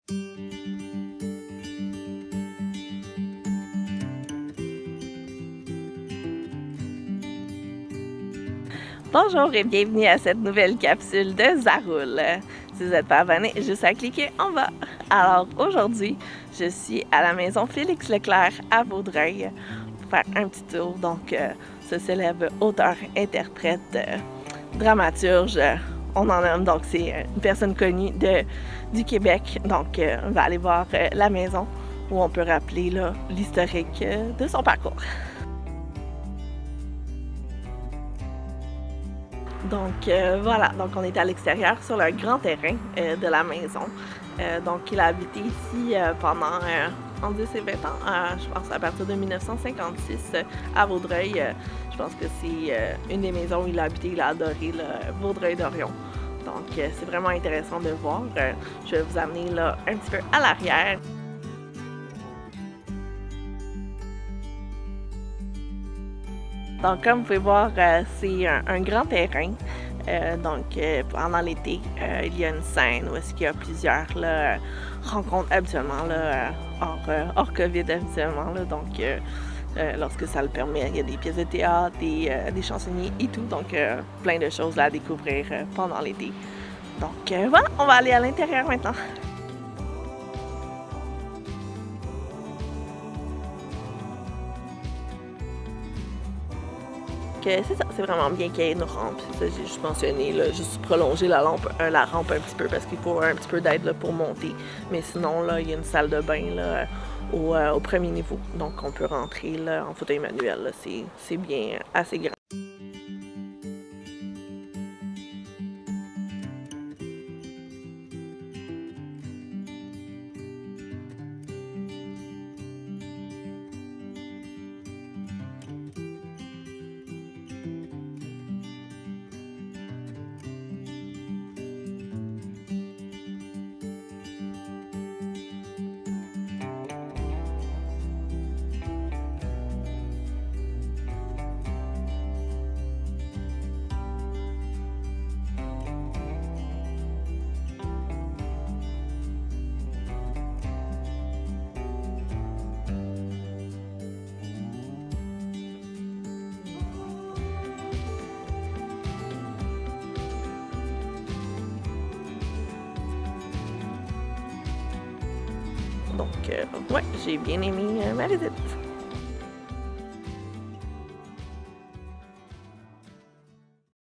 Bonjour et bienvenue à cette nouvelle capsule de Zaroule. Si vous n'êtes pas abonné, juste à cliquer en bas. Alors aujourd'hui, je suis à la maison Félix Leclerc à Vaudreuil pour faire un petit tour. Donc, ce célèbre auteur, interprète, dramaturge, on en nomme. Donc, c'est une personne connue du Québec. Donc, on va aller voir la maison où on peut rappeler l'historique de son parcours. Donc voilà, donc on est à l'extérieur sur le grand terrain de la maison. Donc il a habité ici pendant entre 10 et 20 ans, je pense à partir de 1956 à Vaudreuil. Je pense que c'est une des maisons où il a habité, il a adoré Vaudreuil-Dorion. Donc c'est vraiment intéressant de voir. Je vais vous amener là un petit peu à l'arrière. Donc, comme vous pouvez voir, c'est un grand terrain. Pendant l'été, il y a une scène où est-ce qu'il y a plusieurs rencontres habituellement, hors COVID habituellement. Lorsque ça le permet, il y a des pièces de théâtre, des chansonniers et tout. Donc, plein de choses à découvrir pendant l'été. Donc, voilà, on va aller à l'intérieur maintenant. C'est ça, c'est vraiment bien qu'il y ait une rampe. C'est ça, j'ai juste mentionné, là, juste prolonger la rampe un petit peu parce qu'il faut un petit peu d'aide pour monter. Mais sinon, là, il y a une salle de bain là, au premier niveau. Donc, on peut rentrer là, en fauteuil manuel. C'est bien assez grand. Donc, ouais, j'ai bien aimé ma visite.